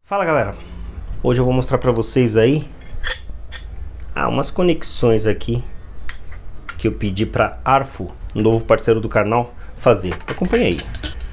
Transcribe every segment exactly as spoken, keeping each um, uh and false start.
Fala galera, hoje eu vou mostrar para vocês aí ah, umas conexões aqui que eu pedi para Arfo, um novo parceiro do canal, fazer. Acompanha aí.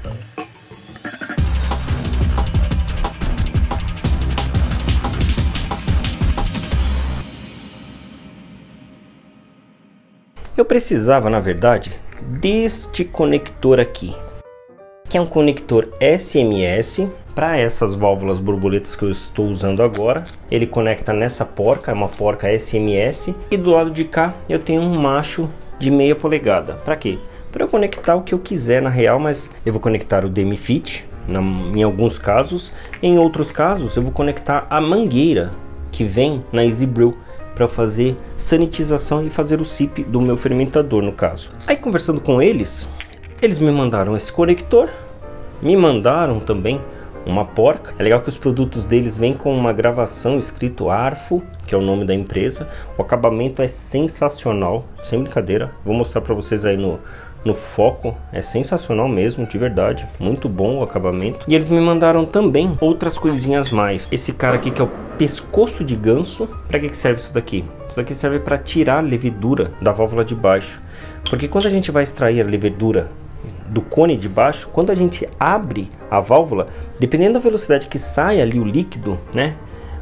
Eu precisava, na verdade, deste conector aqui, que é um conector S M S para essas válvulas borboletas que eu estou usando agora. Ele conecta nessa porca, é uma porca S M S, e do lado de cá eu tenho um macho de meia polegada. Para quê? Para eu conectar o que eu quiser na real, mas eu vou conectar o D M Fit na, em alguns casos. Em outros casos eu vou conectar a mangueira que vem na EasyBrew para fazer sanitização e fazer o S I P do meu fermentador, no caso. Aí, conversando com eles, eles me mandaram esse conector, me mandaram também uma porca. É legal que os produtos deles vêm com uma gravação escrito Arfo, que é o nome da empresa. O acabamento é sensacional, sem brincadeira. Vou mostrar para vocês aí no, no foco. É sensacional mesmo, de verdade. Muito bom o acabamento. E eles me mandaram também outras coisinhas mais. Esse cara aqui que é o pescoço de ganso. Para que que serve isso daqui? Isso daqui serve para tirar a levedura da válvula de baixo. Porque quando a gente vai extrair a levedura do cone de baixo, quando a gente abre a válvula, dependendo da velocidade que sai ali o líquido, né,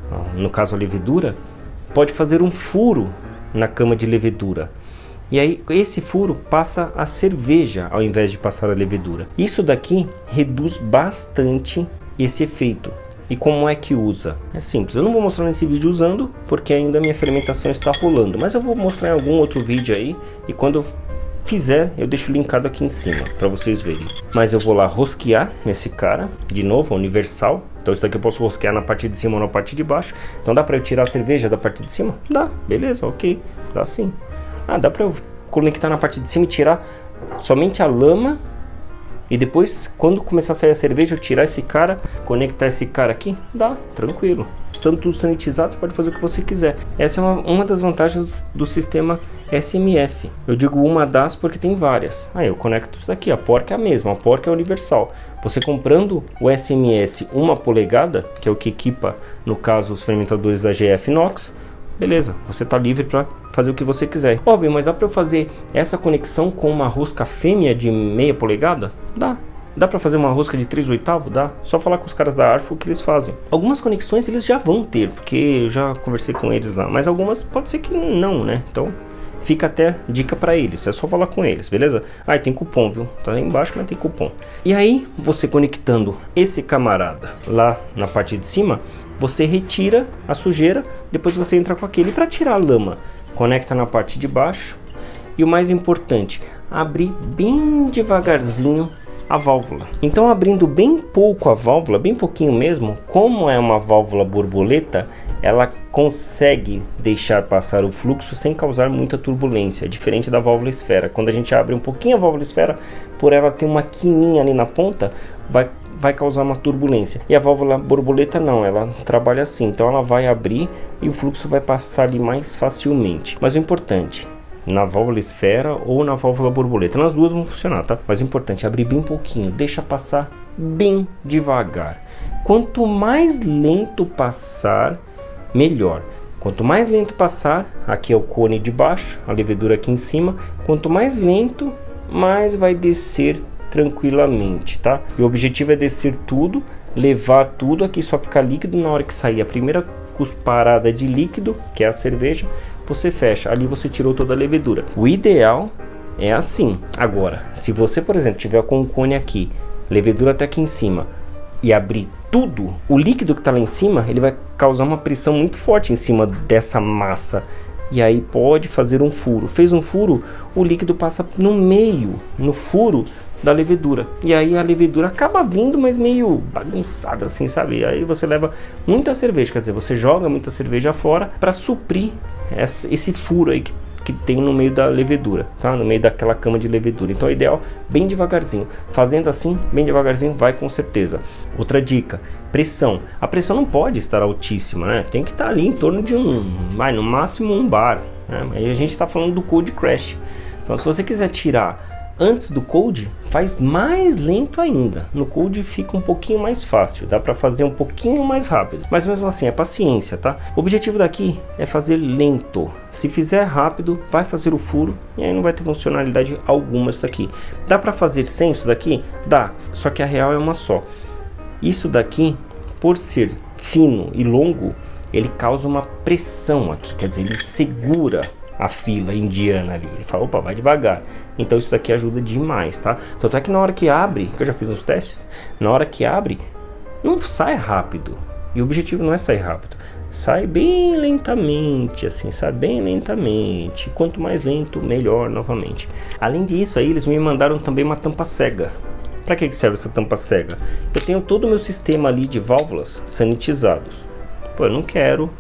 no caso a levedura, pode fazer um furo na cama de levedura. E aí esse furo passa a cerveja ao invés de passar a levedura. Isso daqui reduz bastante esse efeito. E como é que usa? É simples, eu não vou mostrar nesse vídeo usando, porque ainda a minha fermentação está rolando, mas eu vou mostrar em algum outro vídeo aí, e quando eu fizer, eu deixo linkado aqui em cima para vocês verem. Mas eu vou lá rosquear nesse cara, de novo, universal. Então isso daqui eu posso rosquear na parte de cima ou na parte de baixo. Então dá para eu tirar a cerveja da parte de cima? Dá, beleza, ok, dá sim. Ah, dá para eu conectar na parte de cima e tirar somente a lama. E depois, quando começar a sair a cerveja, eu tirar esse cara, conectar esse cara aqui? Dá, tranquilo. Estando tudo sanitizado, você pode fazer o que você quiser. Essa é uma, uma das vantagens do sistema S M S. Eu digo uma das porque tem várias. Aí eu conecto isso daqui, a porca é a mesma, a porca é universal. Você comprando o S M S uma polegada, que é o que equipa, no caso, os fermentadores da G F Inox, beleza, você está livre para fazer o que você quiser. Óbvio, mas dá para eu fazer essa conexão com uma rosca fêmea de meia polegada? Dá. Dá para fazer uma rosca de três oitavos? Dá. Só falar com os caras da Arfo que eles fazem. Algumas conexões eles já vão ter, porque eu já conversei com eles lá. Mas algumas pode ser que não, né? Então fica até dica para eles. É só falar com eles, beleza? Ah, tem cupom, viu? Tá aí embaixo, mas tem cupom. E aí, você conectando esse camarada lá na parte de cima, você retira a sujeira. Depois você entra com aquele para tirar a lama. Conecta na parte de baixo. E o mais importante, abrir bem devagarzinho a válvula. Então, abrindo bem pouco a válvula, bem pouquinho mesmo, como é uma válvula borboleta, ela consegue deixar passar o fluxo sem causar muita turbulência, diferente da válvula esfera. Quando a gente abre um pouquinho a válvula esfera, por ela ter uma quininha ali na ponta, vai vai causar uma turbulência. E a válvula borboleta não, ela trabalha assim, então ela vai abrir e o fluxo vai passar ali mais facilmente. Mas o importante, na válvula esfera ou na válvula borboleta, nas duas vão funcionar, tá? Mas o importante é abrir bem pouquinho, deixa passar bem devagar. Quanto mais lento passar, melhor. Quanto mais lento passar, aqui é o cone de baixo, a levedura aqui em cima, quanto mais lento, mais vai descer tranquilamente, tá? E o objetivo é descer tudo, levar tudo, aqui só ficar líquido. Na hora que sair a primeira cusparada de líquido, que é a cerveja, você fecha, ali você tirou toda a levedura. O ideal é assim. Agora, se você, por exemplo, tiver com o cone aqui, levedura até aqui em cima, e abrir tudo, o líquido que tá lá em cima, ele vai causar uma pressão muito forte em cima dessa massa, e aí pode fazer um furo. Fez um furo, o líquido passa no meio, no furo da levedura, e aí a levedura acaba vindo, mas meio bagunçada assim, sabe? Aí você leva muita cerveja, quer dizer, você joga muita cerveja fora para suprir essa, esse furo aí que, que tem no meio da levedura, tá? No meio daquela cama de levedura. Então é ideal bem devagarzinho, fazendo assim, bem devagarzinho, vai com certeza. Outra dica, pressão. A pressão não pode estar altíssima, né? Tem que estar ali em torno de um, vai, no máximo um bar, né? Aí a gente está falando do Cold Crash. Então se você quiser tirar antes do Code faz mais lento ainda. No Code fica um pouquinho mais fácil, dá para fazer um pouquinho mais rápido, mas mesmo assim é paciência, tá? O objetivo daqui é fazer lento. Se fizer rápido, vai fazer o furo e aí não vai ter funcionalidade alguma isso daqui. Dá para fazer sem isso daqui? Dá, só que a real é uma só. Isso daqui, por ser fino e longo, ele causa uma pressão aqui, quer dizer, ele segura a fila indiana ali. Ele fala, opa, vai devagar. Então isso daqui ajuda demais, tá? Tanto é que na hora que abre, que eu já fiz uns testes, na hora que abre, não sai rápido. E o objetivo não é sair rápido. Sai bem lentamente, assim, sai bem lentamente. Quanto mais lento, melhor novamente. Além disso, aí eles me mandaram também uma tampa cega. Para que serve essa tampa cega? Eu tenho todo o meu sistema ali de válvulas sanitizados. Pô, eu não quero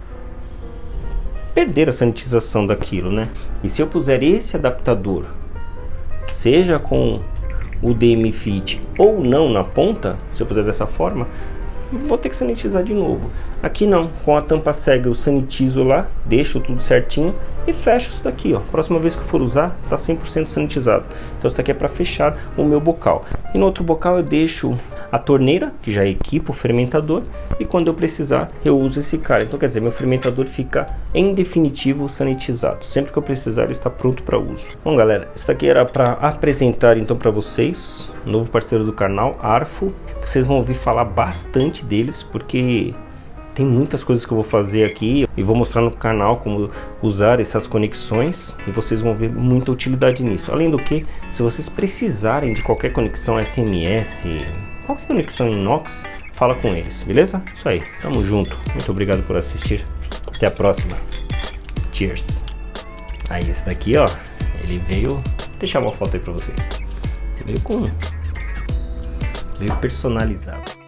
perder a sanitização daquilo, né? E se eu puser esse adaptador, seja com o D M Fit ou não na ponta, se eu puser dessa forma, vou ter que sanitizar de novo. Aqui não, com a tampa cega eu sanitizo lá, deixo tudo certinho e fecho isso daqui, ó. Próxima vez que eu for usar, tá cem por cento sanitizado. Então isso daqui é para fechar o meu bocal. E no outro bocal eu deixo a torneira, que já equipa o fermentador, e quando eu precisar eu uso esse cara. Então quer dizer, meu fermentador fica em definitivo sanitizado. Sempre que eu precisar ele está pronto para uso. Bom galera, isso daqui era para apresentar então para vocês, novo parceiro do canal, Arfo. Vocês vão ouvir falar bastante deles, porque tem muitas coisas que eu vou fazer aqui e vou mostrar no canal como usar essas conexões e vocês vão ver muita utilidade nisso. Além do que, se vocês precisarem de qualquer conexão S M S, qualquer conexão em inox, fala com eles, beleza? Isso aí, tamo junto. Muito obrigado por assistir. Até a próxima. Cheers. Aí esse daqui, ó, ele veio... Vou deixar uma foto aí pra vocês. Veio com... Veio personalizado.